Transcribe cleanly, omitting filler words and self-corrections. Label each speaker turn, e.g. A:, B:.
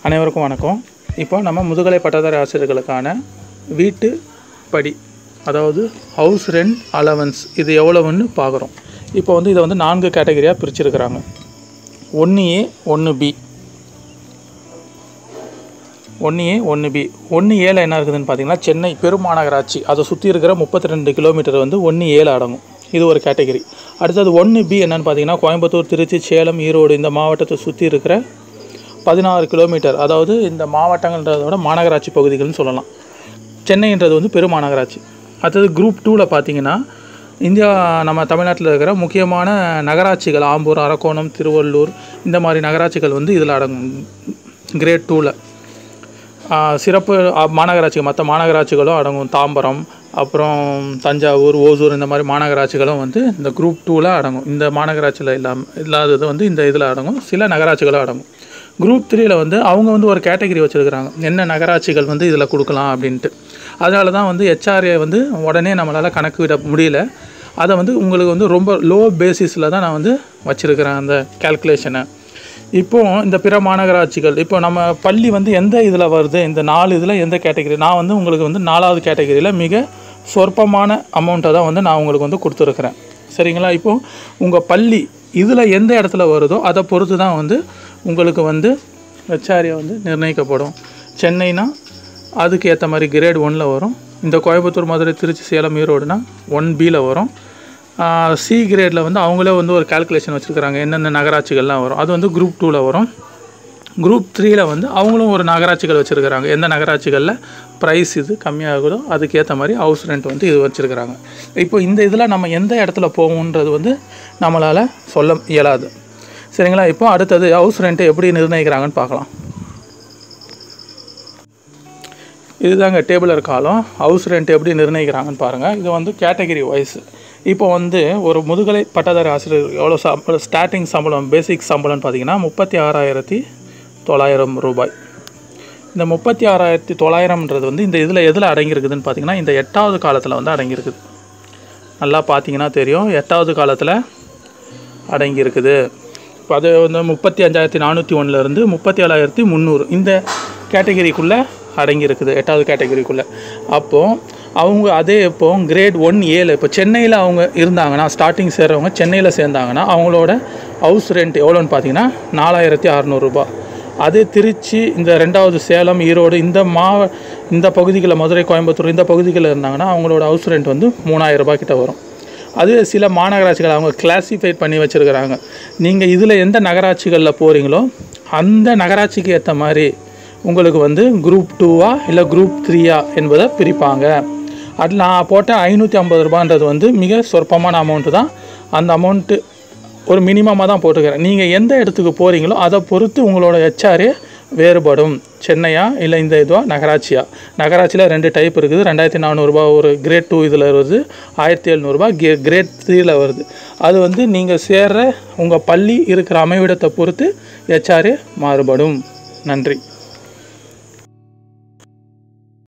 A: அனைவருக்கும் வணக்கம். இப்போ நம்ம முதுகலை பட்டதாரி ஆசிரியர்களுக்கான வீட்டு படி, அதாவது ஹவுஸ் ரெண்ட் அலவன்ஸ், இது எவ்வளவுன்னு பார்க்குறோம். இப்போ இதை 4 கேட்டகரியாக பிரிச்சுருக்கிறாங்க. 1A 1B. 1A 1B. 1Aல என்ன இருக்குதுன்னு பார்த்தீங்கன்னா, சென்னை பெருமாநகராட்சி அதை சுற்றி இருக்கிற 32 கிலோமீட்டர் 1Aல அடங்கும். இது ஒரு கேட்டகரி. அடுத்தது 1B என்னென்னு பார்த்தீங்கன்னா, கோயம்புத்தூர், திருச்சி, சேலம், ஈரோடு இந்த மாவட்டத்தை சுற்றி இருக்கிற 16 கிலோமீட்டர், அதாவது இந்த மாவட்டங்கள்ன்றதை விட மாநகராட்சி பகுதிகள்னு சொல்லலாம். சென்னைன்றது பெருமாநகராட்சி. அடுத்தது குரூப் 2ல் பார்த்தீங்கன்னா, இந்தியா நம்ம தமிழ்நாட்டில் இருக்கிற முக்கியமான நகராட்சிகள், ஆம்பூர், அரக்கோணம், திருவள்ளூர் இந்த மாதிரி நகராட்சிகள் இதில் அடங்கும். கிரேட் 2ல் சிறப்பு மாநகராட்சிகள், மற்ற மாநகராட்சிகளும் அடங்கும். தாம்பரம், அப்புறம் தஞ்சாவூர், ஓசூர் இந்த மாதிரி மாநகராட்சிகளும் இந்த குரூப் 2ல் அடங்கும். இந்த மாநகராட்சியில் இல்லாதது இந்த இதில் அடங்கும். சில நகராட்சிகளும் அடங்கும். குரூப் 3ல் அவங்க ஒரு கேட்டகரி வச்சுருக்கிறாங்க, என்ன நகராட்சிகள் இதில் கொடுக்கலாம் அப்படின்ட்டு. அதனால தான் ஹெச்ஆர்ஏ உடனே நம்மளால் கணக்கு விட முடியல. அதை உங்களுக்கு ரொம்ப லோ பேசிஸில் தான் நான் வச்சுருக்கிறேன் அந்த கேல்குலேஷனை. இப்போது இந்த பிற மாநகராட்சிகள், இப்போ நம்ம பள்ளி எந்த இதில் வருது, இந்த 4 இதில் எந்த கேட்டகரி, நான் உங்களுக்கு 4வது கேட்டகரியில் மிக சொற்பமான அமௌண்ட்டை தான் நான் உங்களுக்கு கொடுத்துருக்குறேன். சரிங்களா? இப்போது உங்கள் பள்ளி இதில் எந்த இடத்துல வருதோ அதை பொறுத்து தான் உங்களுக்கு ஹெச்ஆர்ஏ நிர்ணயிக்கப்படும். சென்னைனா அதுக்கு ஏற்ற மாதிரி கிரேட் 1ல் வரும். இந்த கோயம்புத்தூர், மதுரை, திருச்சி, சேலம், ஈரோடுனா 1Bயில் வரும். சி கிரேடில் அவங்களே ஒரு கால்குலேஷன் வச்சுருக்கிறாங்க, என்னென்ன நகராட்சிகள்லாம் வரும். அது குரூப் 2ல் வரும். குரூப் 3ல் அவங்களும் ஒரு நகராட்சிகள் வச்சுருக்கிறாங்க, எந்த நகராட்சிகளில் ப்ரைஸ் இது கம்மியாகுதோ அதுக்கேற்ற மாதிரி ஹவுஸ் ரெண்ட் இது வச்சுருக்கிறாங்க. இப்போ இந்த இதில் நம்ம எந்த இடத்துல போகும்ன்றது நம்மளால் சொல்ல இயலாது. சரிங்களா? இப்போ அடுத்தது ஹவுஸ் ரெண்ட்டை எப்படி நிர்ணயிக்கிறாங்கன்னு பார்க்கலாம். இதுதாங்க டேபிளர் காலம். ஹவுஸ் ரெண்ட் எப்படி நிர்ணயிக்கிறாங்கன்னு பாருங்கள். இது கேட்டகரி வைஸ். இப்போ ஒரு முதுகலை பட்டதாரி ஆசிரியர் எவ்வளோ ஸ்டார்டிங் சம்பளம், பேசிக் சம்பளம்னு பார்த்தீங்கன்னா 36,900 ரூபாய். இந்த 36,900ன்றது இந்த இதில் எதில் அடங்கியிருக்குதுன்னு பார்த்தீங்கன்னா, இந்த 8வது காலத்தில் அடங்கியிருக்குது. நல்லா பார்த்தீங்கன்னா தெரியும், 8வது காலத்தில் அடங்கியிருக்குது. இப்போ அது 35,401லேருந்து 37,300 இந்த கேட்டகரிக்குள்ளே அடங்கியிருக்குது, 8வது கேட்டகரிக்குள்ளே. அப்போது அவங்க அதே இப்போது கிரேட் 1Aல இப்போ சென்னையில் அவங்க இருந்தாங்கன்னா, ஸ்டார்டிங் சேர்றவங்க சென்னையில் சேர்ந்தாங்கன்னா அவங்களோட ஹவுஸ் ரெண்ட் எவ்வளோன்னு பார்த்தீங்கன்னா 4,600 ரூபா. அதே திருச்சி, இந்த 2வது சேலம், ஈரோடு இந்த பகுதிகளில், மதுரை, கோயம்புத்தூர் இந்த பகுதிகளில் இருந்தாங்கன்னா அவங்களோட ஹவுஸ் ரெண்ட் 3,000 ரூபாய் கிட்ட வரும். அது சில மாநகராட்சிகள் அவங்க கிளாஸிஃபைட் பண்ணி வச்சுருக்கிறாங்க. நீங்கள் இதில் எந்த நகராட்சிகளில் போகிறீங்களோ அந்த நகராட்சிக்கு ஏற்ற மாதிரி உங்களுக்கு குரூப் 2ஆ இல்லை குரூப் 3ஆ என்பதை பிரிப்பாங்க. அது நான் போட்ட 550 ரூபான்றது மிக சொற்பமான அமௌண்ட்டு தான். அந்த அமௌண்ட்டு ஒரு மினிமமாக தான் போட்டுக்கிறேன். நீங்கள் எந்த இடத்துக்கு போகிறீங்களோ அதை பொறுத்து உங்களோட ஹெச்ஆர்ஏ வேறுபடும். சென்னையா இல்லை இந்த இதுவா நகராட்சியா? நகராட்சியில் 2 டைப் இருக்குது. 2,400 ரூபா ஒரு கிரேட் 2 இதில் வருது, 1,700 ரூபா கிரேட் 3யில் வருது. அது நீங்கள் சேர்ற உங்கள் பள்ளி இருக்கிற அமைவிடத்தை பொறுத்து ஹெச்ஆர்ஏ மாறுபடும். நன்றி.